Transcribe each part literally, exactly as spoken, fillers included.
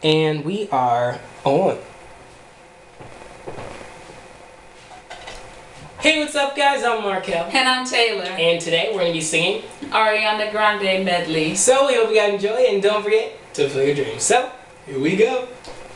And we are on. Hey, what's up guys? I'm Markel. And I'm Taylor. And today we're going to be singing Ariana Grande Medley. So we hope you guys enjoy and don't forget to fulfill your dreams. So, here we go.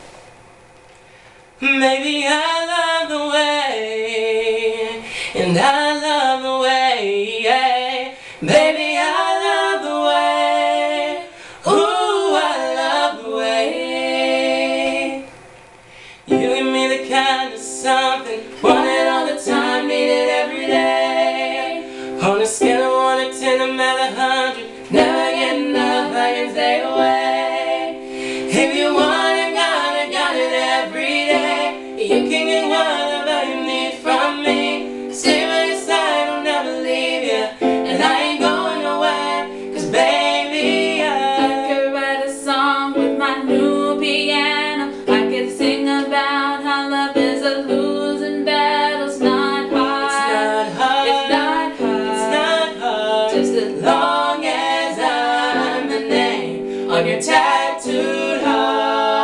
Maybe I love the way, and I love the way, yeah. Baby, I love the way, ooh, I love the way. You give me the kind of something, want it all the time, need it every day. On a scale of one to ten, I'm at a hundred, never get enough, I can stay away. If you want it, got it, got it every day. You can get whatever you need from me. Stay by your side, I'll never leave you, and I ain't going nowhere, cause baby I, I could write a song with my new piano. I could sing about how love is a losing battle. It's not hard, it's not hard, it's not hard, it's not hard, just as long as I'm the name on your tattooed heart.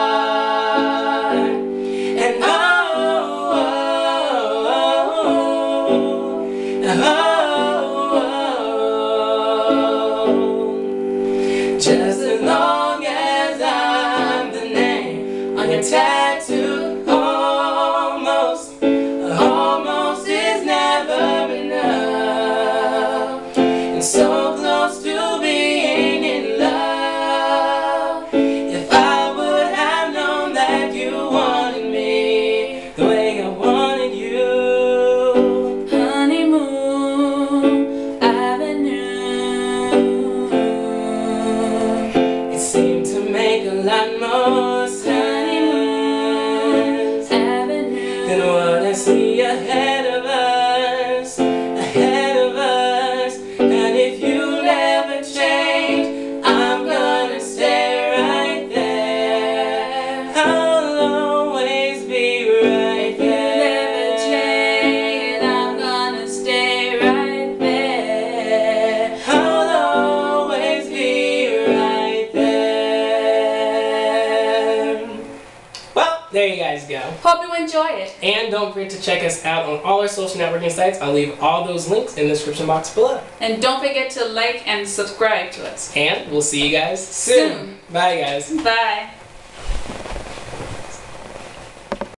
And oh, just as long as I'm the name on your tattoo, almost, almost is never enough. And so close to being in love. If I would have known that you wanted me the way I wanted you. Honeymoon Avenue. It seemed to make a lot more sense than what I see ahead of us, ahead of us. And if you never change, I'm gonna stay right there. I'll always be right there. Never change, I'm gonna stay right there. I'll always be right there. Well, there you guys go. Hope you enjoy it. And don't forget to check us out on all our social networking sites. I'll leave all those links in the description box below. And don't forget to like and subscribe to us. And we'll see you guys soon. Soon. Bye guys. Bye.